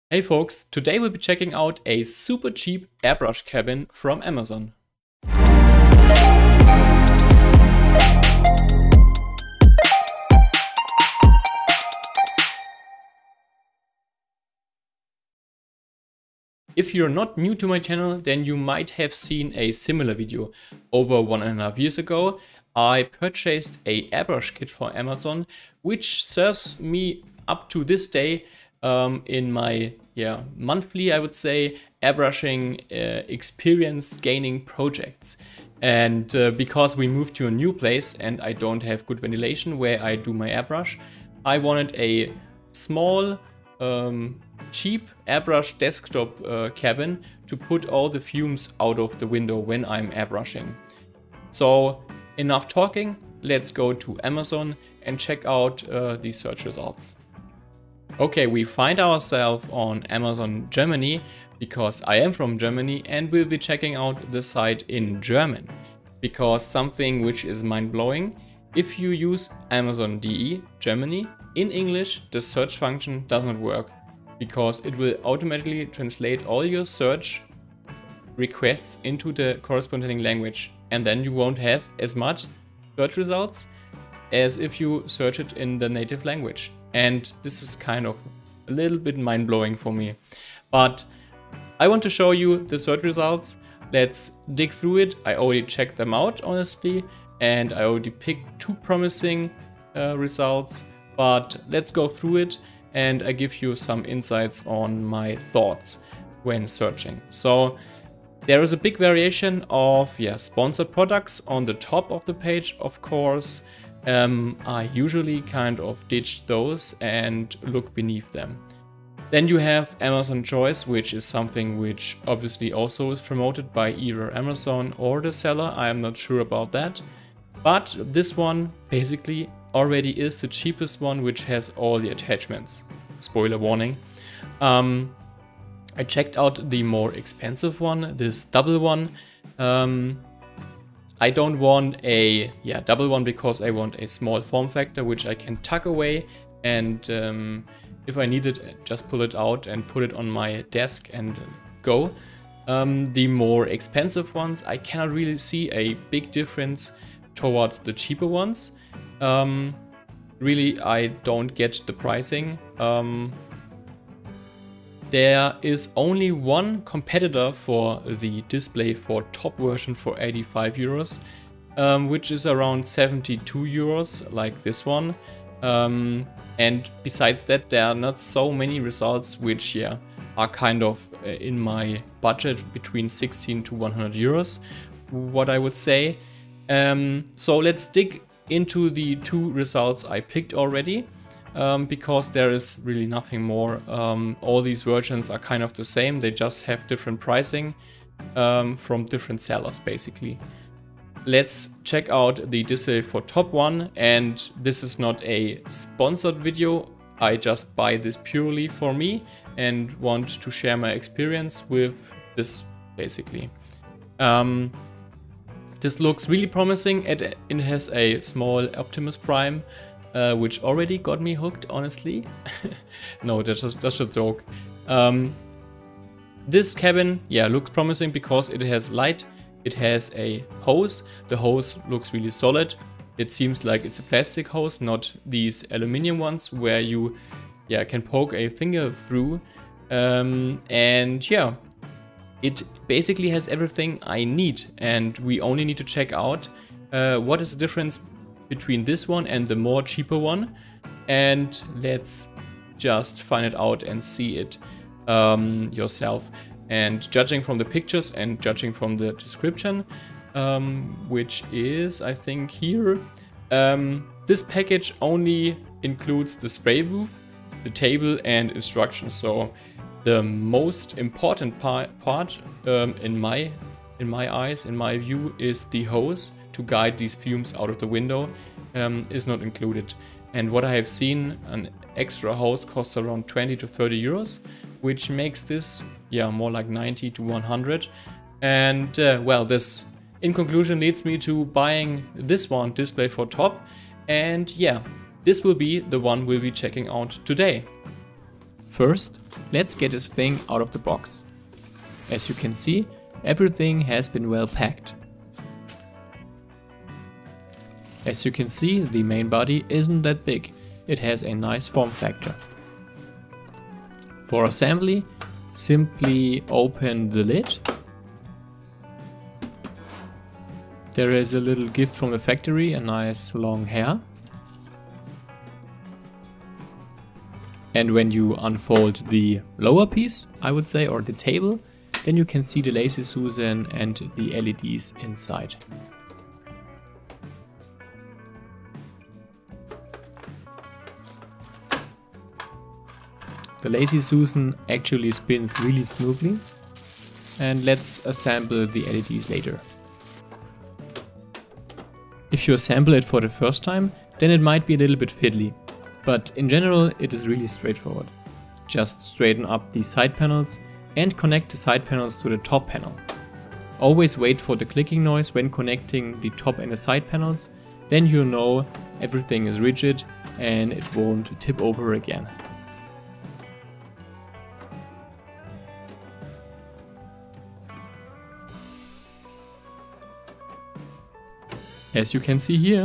Hey folks, today we'll be checking out a super cheap airbrush cabin from Amazon. If you're not new to my channel, then you might have seen a similar video. Over 1.5 years ago, I purchased a airbrush kit for Amazon, which serves me up to this day in my monthly, I would say, airbrushing experience gaining projects. And because we moved to a new place and I don't have good ventilation where I do my airbrush, I wanted a small cheap airbrush desktop cabin to put all the fumes out of the window when I'm airbrushing. So enough talking, let's go to Amazon and check out the search results. Okay, we find ourselves on Amazon Germany because I am from Germany and we'll be checking out the site in German. Because something which is mind-blowing, if you use Amazon.de Germany, in English the search function does not work because it will automatically translate all your search requests into the corresponding language, and then you won't have as much search results as if you search it in the native language. And this is kind of a little bit mind-blowing for me. But I want to show you the search results. Let's dig through it. I already checked them out, honestly, and I already picked two promising results. But let's go through it and I give you some insights on my thoughts when searching. So there is a big variation of sponsored products on the top of the page, of course. I usually kind of ditch those and look beneath them. Then you have Amazon Choice, which is something which obviously also is promoted by either Amazon or the seller. I am not sure about that. But this one basically already is the cheapest one, which has all the attachments. Spoiler warning. I checked out the more expensive one, this double one. I don't want a double one because I want a small form factor which I can tuck away, and if I need it, just pull it out and put it on my desk and go. The more expensive ones, I cannot really see a big difference towards the cheaper ones. Really, I don't get the pricing. There is only one competitor for the display for top version for 85 euros, which is around 72 euros, like this one. And besides that, there are not so many results which are kind of in my budget between 16 to 100 euros, what I would say. So let's dig into the two results I picked already. Because there is really nothing more. All these versions are kind of the same, they just have different pricing from different sellers basically. Let's check out the display for top one, and this is not a sponsored video. I just buy this purely for me and want to share my experience with this basically. This looks really promising. It has a small Optimus Prime, which already got me hooked, honestly. No, that's just a joke. This cabin, looks promising because it has light, it has a hose. The hose looks really solid. It seems like it's a plastic hose, not these aluminum ones where you can poke a finger through. It basically has everything I need, and we only need to check out what is the difference between this one and the more cheaper one, and let's just find it out and see it yourself. And judging from the pictures and judging from the description, which is, I think, here, this package only includes the spray booth, the table and instructions. So the most important part in my eyes, in my view, is the hose to guide these fumes out of the window is not included. And what I have seen, an extra hose costs around 20 to 30 euros, which makes this more like 90 to 100. And well, this in conclusion leads me to buying this one, display for top. And this will be the one we'll be checking out today. First, let's get this thing out of the box. As you can see, everything has been well packed. As you can see, the main body isn't that big, it has a nice form factor. For assembly, simply open the lid. There is a little gift from the factory, a nice long hair. And when you unfold the lower piece, I would say, or the table, then you can see the Lazy Susan and the LEDs inside. The Lazy Susan actually spins really smoothly, and let's assemble the LEDs later. If you assemble it for the first time, then it might be a little bit fiddly, but in general it is really straightforward. Just straighten up the side panels and connect the side panels to the top panel. Always wait for the clicking noise when connecting the top and the side panels, then you know everything is rigid and it won't tip over again. As you can see here,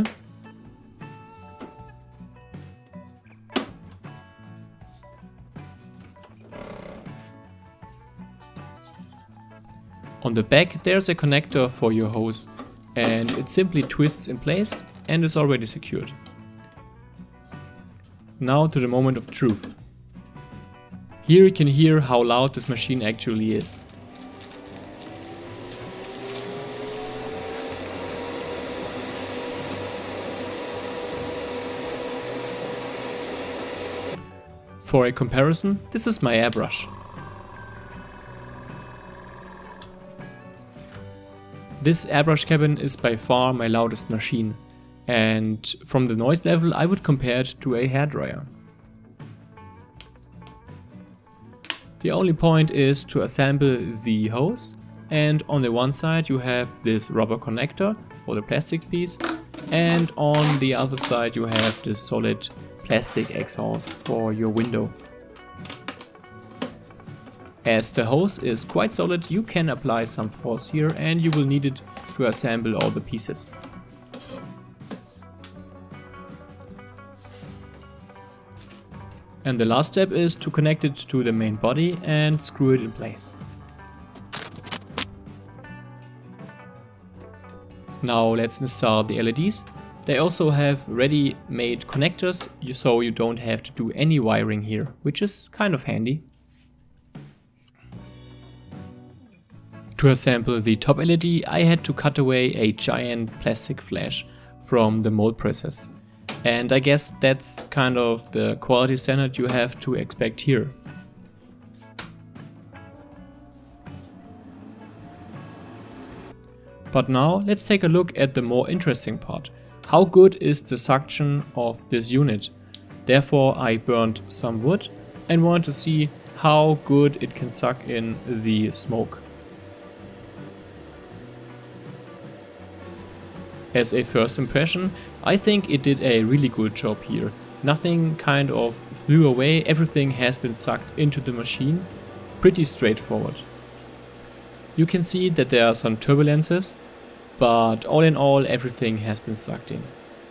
on the back there's a connector for your hose and it simply twists in place and is already secured. Now to the moment of truth. Here you can hear how loud this machine actually is. For a comparison, this is my airbrush. This airbrush cabin is by far my loudest machine, and from the noise level I would compare it to a hairdryer. The only point is to assemble the hose, and on the one side you have this rubber connector for the plastic piece, and on the other side you have this solid plastic exhaust for your window. As the hose is quite solid, you can apply some force here and you will need it to assemble all the pieces. And the last step is to connect it to the main body and screw it in place. Now let's install the LEDs. They also have ready-made connectors, so you don't have to do any wiring here, which is kind of handy. To assemble the top LED, I had to cut away a giant plastic flash from the mold process. And I guess that's kind of the quality standard you have to expect here. But now let's take a look at the more interesting part. How good is the suction of this unit? Therefore I burned some wood and wanted to see how good it can suck in the smoke. As a first impression, I think it did a really good job here. Nothing kind of flew away, everything has been sucked into the machine. Pretty straightforward. You can see that there are some turbulences, but all in all everything has been sucked in.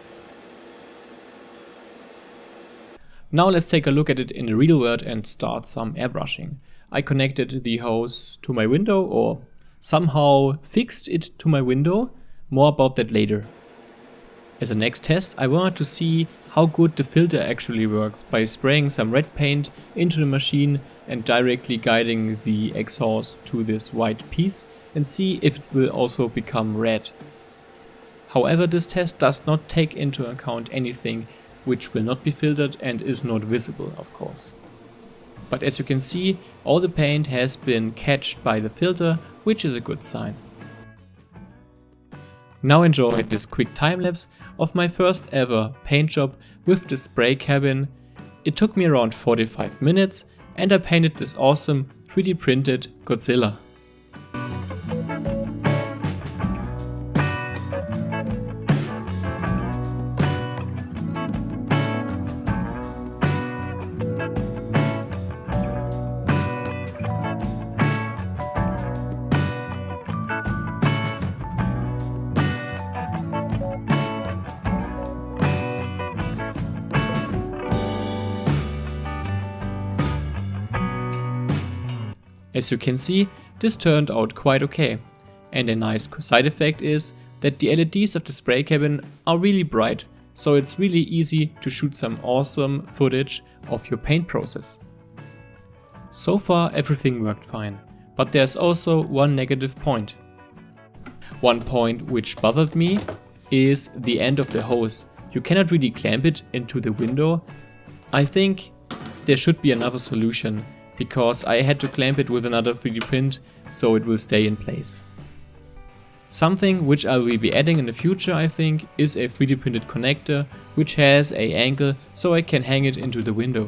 Now let's take a look at it in the real world and start some airbrushing. I connected the hose to my window, or somehow fixed it to my window. More about that later. As a next test, I wanted to see how good the filter actually works by spraying some red paint into the machine and directly guiding the exhaust to this white piece and see if it will also become red. However, this test does not take into account anything which will not be filtered and is not visible, of course. But as you can see, all the paint has been catched by the filter, which is a good sign. Now enjoy this quick time lapse of my first ever paint job with the spray cabin. It took me around 45 minutes and I painted this awesome 3D printed Godzilla. As you can see, this turned out quite okay. And a nice side effect is that the LEDs of the spray cabin are really bright, so it's really easy to shoot some awesome footage of your paint process. So far everything worked fine, but there's also one negative point. One point which bothered me is the end of the hose. You cannot really clamp it into the window. I think there should be another solution, because I had to clamp it with another 3D print so it will stay in place. Something which I will be adding in the future, I think, is a 3D printed connector which has an angle so I can hang it into the window.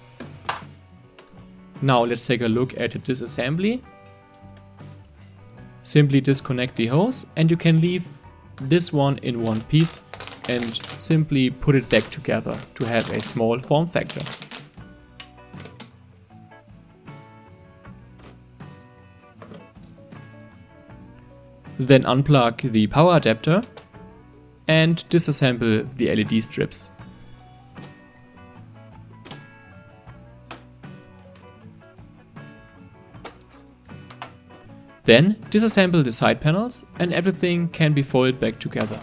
Now let's take a look at the disassembly. Simply disconnect the hose and you can leave this one in one piece and simply put it back together to have a small form factor. Then unplug the power adapter and disassemble the LED strips. Then disassemble the side panels and everything can be folded back together.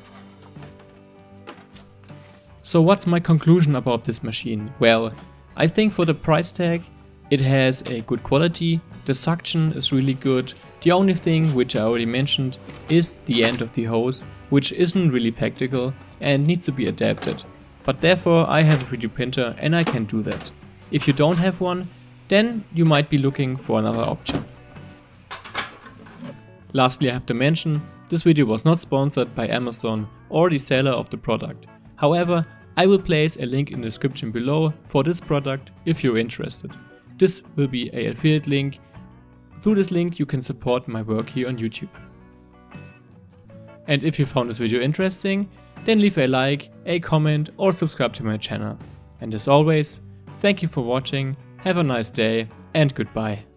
So what's my conclusion about this machine? Well, I think for the price tag it has a good quality, the suction is really good. The only thing which I already mentioned is the end of the hose, which isn't really practical and needs to be adapted. But therefore I have a 3D printer and I can do that. If you don't have one, then you might be looking for another option. Lastly, I have to mention, this video was not sponsored by Amazon or the seller of the product. However, I will place a link in the description below for this product if you're interested. This will be an affiliate link. Through this link you can support my work here on YouTube. And if you found this video interesting, then leave a like, a comment or subscribe to my channel. And as always, thank you for watching, have a nice day and goodbye.